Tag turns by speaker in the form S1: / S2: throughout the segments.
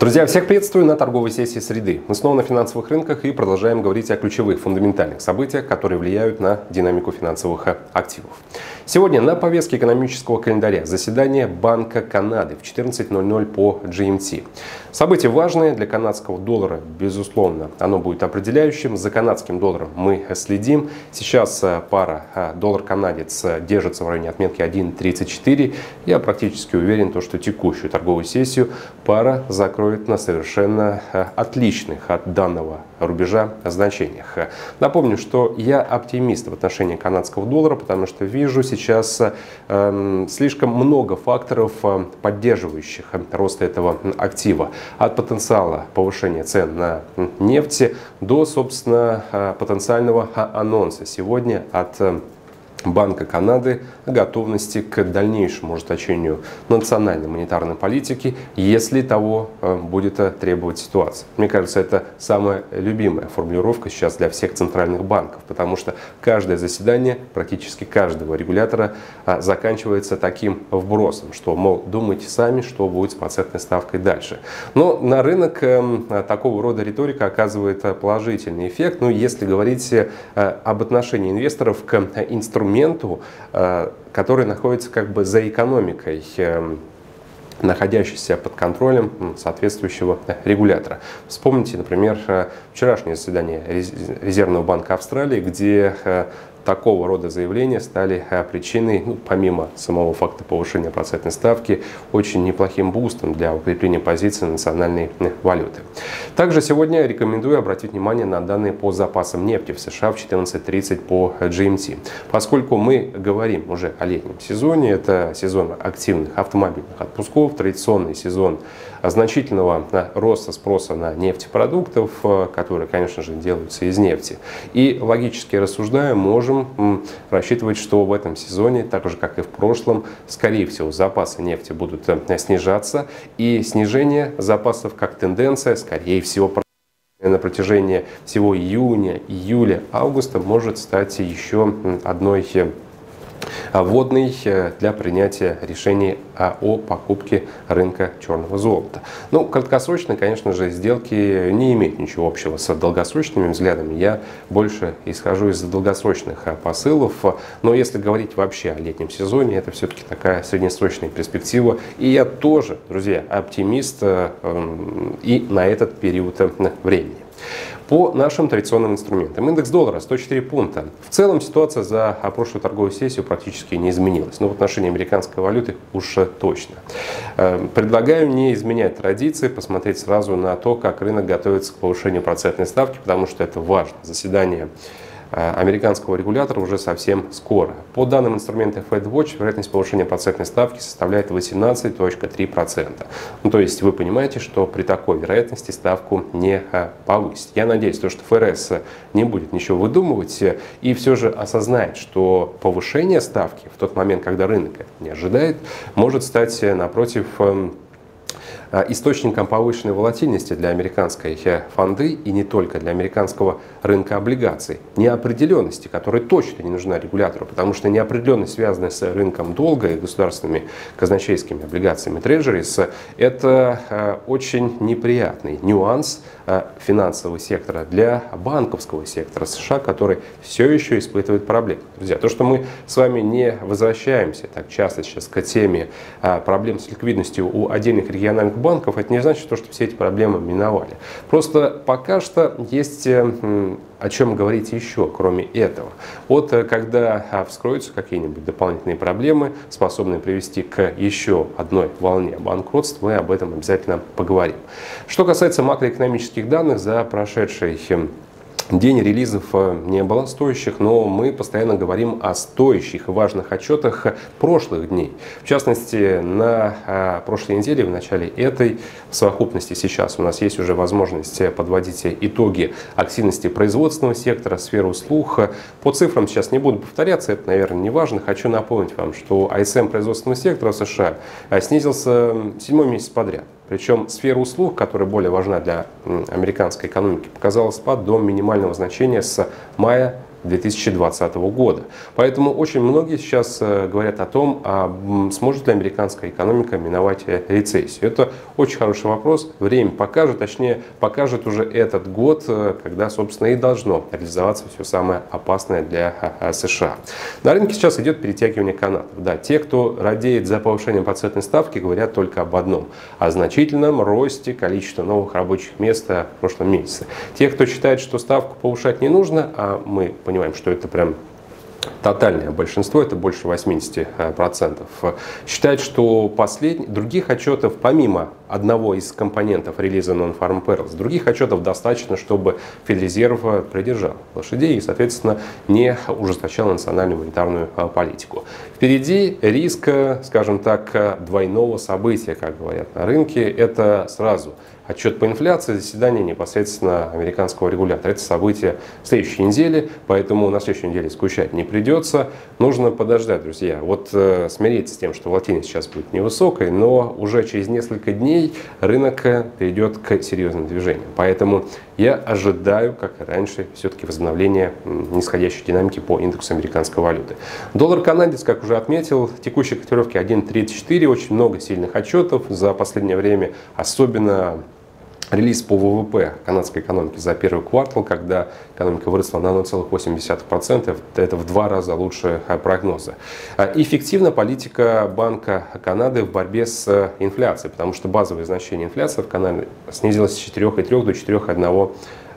S1: Друзья, всех приветствую на торговой сессии среды. Мы снова на финансовых рынках и продолжаем говорить о ключевых фундаментальных событиях, которые влияют на динамику финансовых активов. Сегодня на повестке экономического календаря заседание Банка Канады в 14:00 по GMT. Событие важное для канадского доллара, безусловно, оно будет определяющим. За канадским долларом мы следим. Сейчас пара доллар-канадец держится в районе отметки 1.34. Я практически уверен, что текущую торговую сессию пара закроет на совершенно отличных от данного рубежа значениях. Напомню, что я оптимист в отношении канадского доллара, потому что вижу сейчас слишком много факторов, поддерживающих рост этого актива. От потенциала повышения цен на нефть до, собственно, потенциального анонса сегодня от Банка Канады о готовности к дальнейшему ужесточению национальной монетарной политики, если того будет требовать ситуация. Мне кажется, это самая любимая формулировка сейчас для всех центральных банков, потому что каждое заседание практически каждого регулятора заканчивается таким вбросом, что, мол, думайте сами, что будет с процентной ставкой дальше. Но на рынок такого рода риторика оказывает положительный эффект. Ну, если говорить об отношении инвесторов к инструменту, который находится как бы за экономикой, находящийся под контролем соответствующего регулятора. Вспомните, например, вчерашнее заседание Резервного банка Австралии, где такого рода заявления стали причиной, помимо самого факта повышения процентной ставки, очень неплохим бустом для укрепления позиций национальной валюты. Также сегодня рекомендую обратить внимание на данные по запасам нефти в США в 14:30 по GMT. Поскольку мы говорим уже о летнем сезоне, это сезон активных автомобильных отпусков, традиционный сезон значительного роста спроса на нефтепродуктов, которые, конечно же, делаются из нефти. И логически рассуждая, можем рассчитывать, что в этом сезоне, так же как и в прошлом, скорее всего, запасы нефти будут снижаться. И снижение запасов как тенденция, скорее всего, на протяжении всего июня, июля, августа может стать еще одной вводный для принятия решений о покупке рынка черного золота. Ну, краткосрочно, конечно же, сделки не имеют ничего общего с долгосрочными взглядами. Я больше исхожу из долгосрочных посылов. Но если говорить вообще о летнем сезоне, это все-таки такая среднесрочная перспектива. И я тоже, друзья, оптимист и на этот период времени. По нашим традиционным инструментам. Индекс доллара 104 пункта. В целом ситуация за прошлую торговую сессию практически не изменилась. Но в отношении американской валюты уж точно. Предлагаю не изменять традиции, посмотреть сразу на то, как рынок готовится к повышению процентной ставки, потому что это важно. Заседание американского регулятора уже совсем скоро. По данным инструмента FedWatch, вероятность повышения процентной ставки составляет 18,3%. Ну, то есть вы понимаете, что при такой вероятности ставку не повысить. Я надеюсь, что ФРС не будет ничего выдумывать и все же осознает, что повышение ставки в тот момент, когда рынок это не ожидает, может стать, напротив, источником повышенной волатильности для американской фонды и не только для американского рынка облигаций. Неопределенности, которая точно не нужна регулятору, потому что неопределенность, связанная с рынком долга и государственными казначейскими облигациями Treasuries, это очень неприятный нюанс финансового сектора для банковского сектора США, который все еще испытывает проблемы. Друзья, то, что мы с вами не возвращаемся так часто сейчас к теме проблем с ликвидностью у отдельных региональных банков, это не значит, что все эти проблемы миновали. Просто пока что есть о чем говорить еще, кроме этого. Вот когда вскроются какие-нибудь дополнительные проблемы, способные привести к еще одной волне банкротств, мы об этом обязательно поговорим. Что касается макроэкономических данных, за прошедший день релизов не было стоящих, но мы постоянно говорим о стоящих и важных отчетах прошлых дней. В частности, на прошлой неделе, в начале этой, в совокупности сейчас у нас есть уже возможность подводить итоги активности производственного сектора, сферы услуг. По цифрам сейчас не буду повторяться, это, наверное, не важно. Хочу напомнить вам, что ISM производственного сектора в США снизился 7-й месяц подряд. Причем сфера услуг, которая более важна для американской экономики, показала спад до минимального значения с мая 2020 года. Поэтому очень многие сейчас говорят о том, сможет ли американская экономика миновать рецессию. Это очень хороший вопрос. Время покажет, точнее покажет уже этот год, когда, собственно, и должно реализоваться все самое опасное для США. На рынке сейчас идет перетягивание канатов. Да, те, кто радеет за повышение процентной ставки, говорят только об одном – о значительном росте количества новых рабочих мест в прошлом месяце. Те, кто считает, что ставку повышать не нужно, а мы понимаем, что это прям тотальное большинство, это больше 80%, считает, что других отчетов, помимо одного из компонентов релиза Non-Farm Payrolls, других отчетов достаточно, чтобы Федрезерв придержал лошадей и, соответственно, не ужесточал национальную монетарную политику. Впереди риск, скажем так, двойного события, как говорят на рынке, это сразу отчет по инфляции, заседание непосредственно американского регулятора. Это событие следующей недели, поэтому на следующей неделе скучать не придется. Нужно подождать, друзья. Вот смириться с тем, что волатильность сейчас будет невысокой, но уже через несколько дней рынок перейдет к серьезным движениям. Поэтому я ожидаю, как и раньше, все-таки возобновления нисходящей динамики по индексу американской валюты. Доллар-канадец, как уже отметил, текущей котировки 1.34. Очень много сильных отчетов за последнее время, особенно релиз по ВВП канадской экономики за первый квартал, когда экономика выросла на 0,8%, это в 2 раза лучше прогноза. Эффективна политика Банка Канады в борьбе с инфляцией, потому что базовое значение инфляции в Канаде снизилось с 4,3 до 4,1%.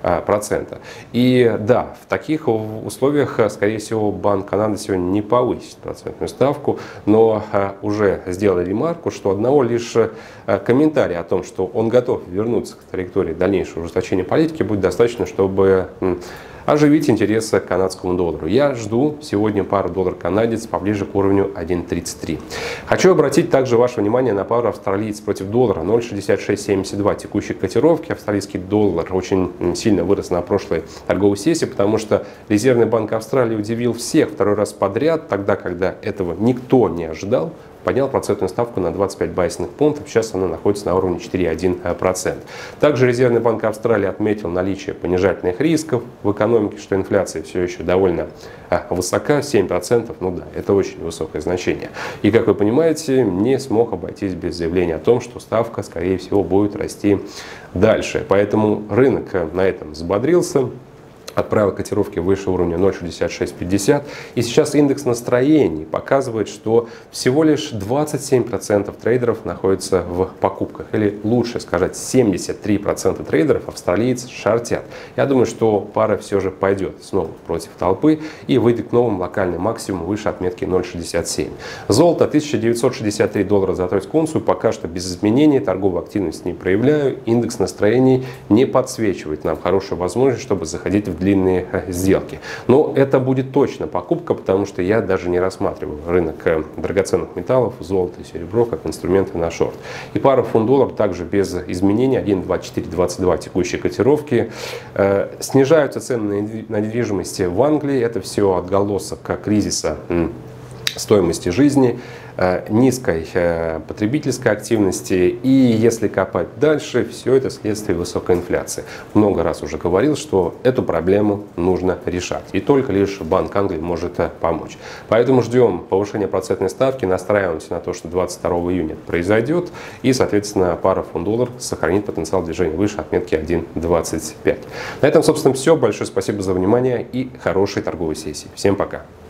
S1: И да, в таких условиях, скорее всего, Банк Канады сегодня не повысит процентную ставку, но уже сделали ремарку, что одного лишь комментария о том, что он готов вернуться к траектории дальнейшего ужесточения политики, будет достаточно, чтобы оживить интересы к канадскому доллару. Я жду сегодня пару доллар-канадец поближе к уровню 1.33. Хочу обратить также ваше внимание на пару австралиец против доллара 0.6672 текущей котировки. Австралийский доллар очень сильно вырос на прошлой торговой сессии, потому что Резервный банк Австралии удивил всех второй раз подряд, тогда, когда этого никто не ожидал. Поднял процентную ставку на 25 базисных пунктов, сейчас она находится на уровне 4,1%. Также Резервный банк Австралии отметил наличие понижательных рисков в экономике, что инфляция все еще довольно высока, 7%, ну да, это очень высокое значение. И, как вы понимаете, не смог обойтись без заявления о том, что ставка, скорее всего, будет расти дальше. Поэтому рынок на этом взбодрился, отправил котировки выше уровня 0.6650. И сейчас индекс настроений показывает, что всего лишь 27% трейдеров находятся в покупках. Или лучше сказать, 73% трейдеров австралийцы шортят. Я думаю, что пара все же пойдет снова против толпы и выйдет к новым локальным максимумам выше отметки 0.67. Золото 1963 доллара за тройскую унцию. Пока что без изменений, торговую активность не проявляю. Индекс настроений не подсвечивает нам хорошую возможность, чтобы заходить в длинные сделки. Но это будет точно покупка, потому что я даже не рассматриваю рынок драгоценных металлов, золото и серебро как инструменты на шорт. И пара фунт-доллар также без изменений 1.2422 текущей котировки. Снижаются цены на недвижимость в Англии. Это все отголосок кризиса стоимости жизни, низкой потребительской активности, и если копать дальше, все это следствие высокой инфляции. Много раз уже говорил, что эту проблему нужно решать, и только лишь Банк Англии может помочь. Поэтому ждем повышения процентной ставки, настраиваемся на то, что 22 июня произойдет, и, соответственно, пара фунт-доллар сохранит потенциал движения выше отметки 1.25. На этом, собственно, все. Большое спасибо за внимание и хорошей торговой сессии. Всем пока!